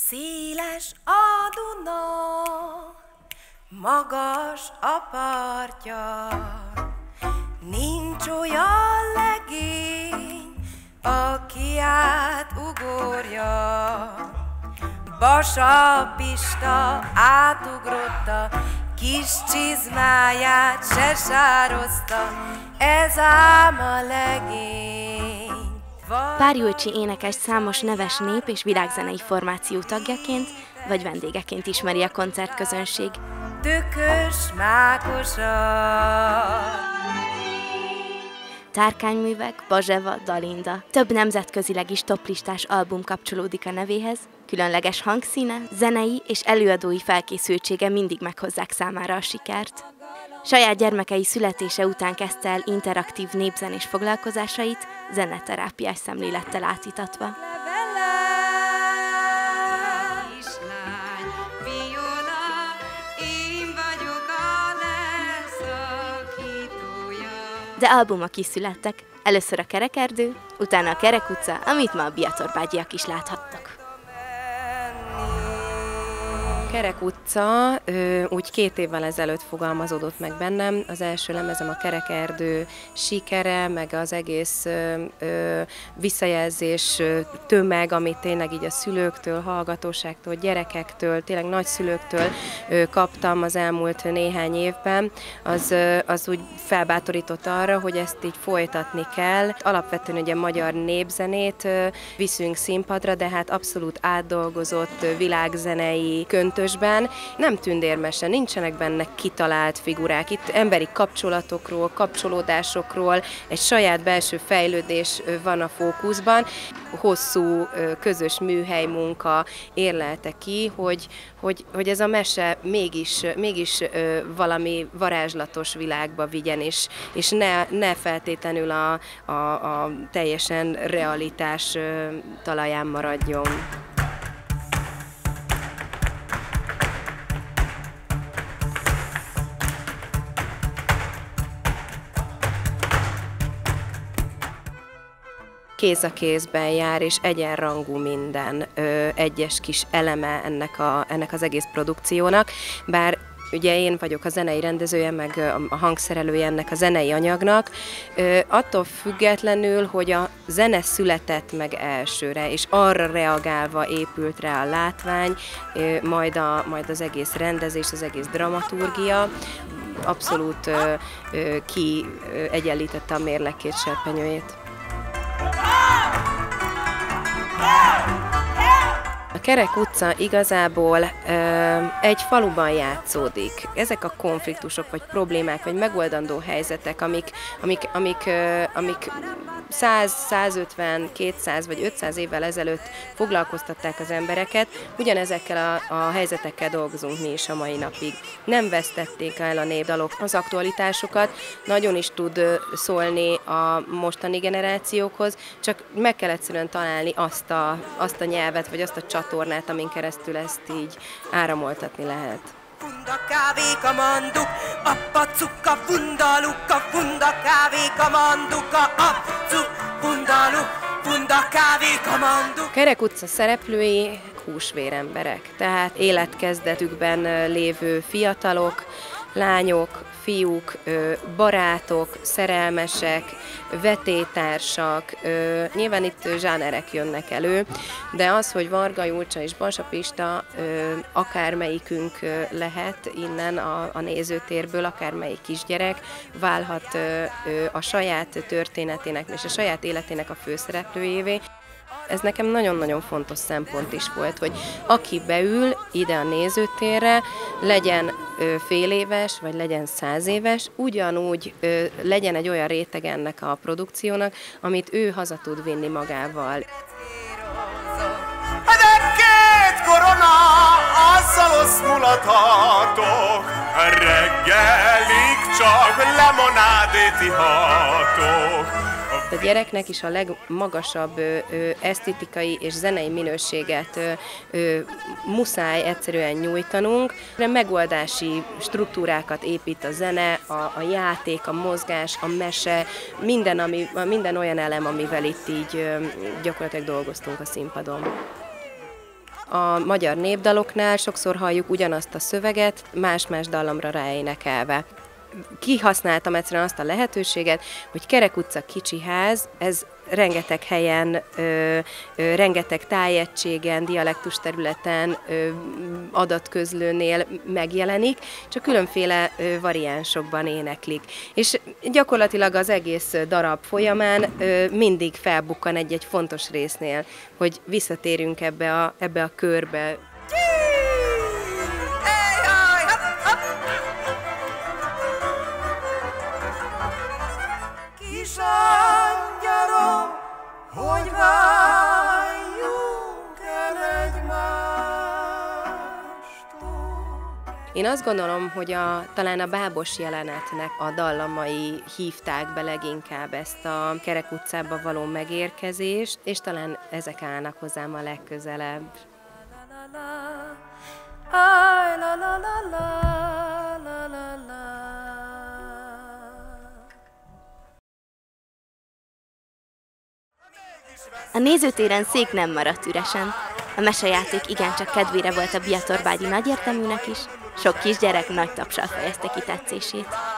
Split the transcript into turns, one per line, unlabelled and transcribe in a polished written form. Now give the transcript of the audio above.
Széles a Duna, magas a partja, nincs olyan legény, aki átugorja. Basa Pista átugrotta, kis csizmáját se sározta, ez ám a legény.
Pár Julcsi énekes számos neves nép- és világzenei formáció tagjaként vagy vendégeként ismeri a koncertközönség.
Tökös mákosa.
Tárkányművek, Bazseva, Dalinda. Több nemzetközileg is toplistás album kapcsolódik a nevéhez, különleges hangszíne, zenei és előadói felkészültsége mindig meghozzák számára a sikert. Saját gyermekei születése után kezdte el interaktív népzenés foglalkozásait, zeneterápiás szemlélettel átítatva. De albumok is születtek, először a Kerekerdő, utána a Kerek utca, amit ma a biatorbágyiak is láthattak.
Kerek utca úgy 2 évvel ezelőtt fogalmazódott meg bennem. Az első lemezem a Kerekerdő sikere, meg az egész visszajelzés tömeg, amit tényleg így a szülőktől, hallgatóságtól, gyerekektől, tényleg nagyszülőktől kaptam az elmúlt néhány évben, az úgy felbátorított arra, hogy ezt így folytatni kell. Alapvetően ugye magyar népzenét viszünk színpadra, de hát abszolút átdolgozott világzenei köntösben. Nem tündérmese, nincsenek benne kitalált figurák. Itt emberi kapcsolatokról, kapcsolódásokról, egy saját belső fejlődés van a fókuszban. Hosszú közös műhelymunka érlelte ki, hogy ez a mese mégis valami varázslatos világba vigyen, és ne feltétlenül a teljesen realitás talaján maradjon. Kéz a kézben jár, és egyenrangú minden egyes kis eleme ennek az egész produkciónak, bár ugye én vagyok a zenei rendezője, meg a hangszerelője ennek a zenei anyagnak, attól függetlenül, hogy a zene született meg elsőre, és arra reagálva épült rá a látvány, majd az egész rendezés, az egész dramaturgia, abszolút kiegyenlítette a mérleg 2 serpenyőjét. A Kerek utca igazából egy faluban játszódik. Ezek a konfliktusok, vagy problémák, vagy megoldandó helyzetek, amik 100, 150, 200 vagy 500 évvel ezelőtt foglalkoztatták az embereket, ugyanezekkel a helyzetekkel dolgozunk mi is a mai napig. Nem vesztették el a népdalok az aktualitásokat, nagyon is tud szólni a mostani generációkhoz, csak meg kell egyszerűen találni azt a nyelvet, vagy azt a csatornát, amin keresztül ezt így áramoltatni lehet.
Funda kávéka manduk, appa cukka, funda lukka, funda kávéka manduka, apcuk, funda luk, funda kávéka manduk.
Kerek utca szereplői húsvéremberek, tehát életkezdetükben lévő fiatalok, lányok, fiúk, barátok, szerelmesek, vetélytársak, nyilván itt zsánerek jönnek elő, de az, hogy Varga Julcsa és Basa Pista akármelyikünk lehet innen a nézőtérből, akármelyik kisgyerek válhat a saját történetének és a saját életének a főszereplőjévé. Ez nekem nagyon-nagyon fontos szempont is volt, hogy aki beül ide a nézőtérre, legyen fél éves, vagy legyen 100 éves, ugyanúgy legyen egy olyan réteg ennek a produkciónak, amit ő haza tud vinni magával.
De 2 korona, azzal oszmulathatok, reggelig csak lemonádét ihatok.
A gyereknek is a legmagasabb esztétikai és zenei minőséget muszáj egyszerűen nyújtanunk. Megoldási struktúrákat épít a zene, a játék, a mozgás, a mese, minden olyan elem, amivel itt így gyakorlatilag dolgoztunk a színpadon. A magyar népdaloknál sokszor halljuk ugyanazt a szöveget, más-más dallamra ráénekelve. Kihasználtam egyszerűen azt a lehetőséget, hogy Kerek utca kicsi ház, ez rengeteg helyen, rengeteg tájegységen, dialektus területen, adatközlőnél megjelenik, csak különféle variánsokban éneklik. És gyakorlatilag az egész darab folyamán mindig felbukkan egy-egy fontos résznél, hogy visszatérünk ebbe a körbe.
Angyalom, hogy váljunk el egymástól.
Én azt gondolom, hogy talán a bábos jelenetnek a dallamai hívták be leginkább ezt a Kerek utcába való megérkezést, és talán ezek állnak hozzám a legközelebb.
A nézőtéren szék nem maradt üresen. A mesejáték igencsak kedvére volt a biatorbágyi nagyérteműnek is, sok kisgyerek nagy tapssal fejezte ki tetszését.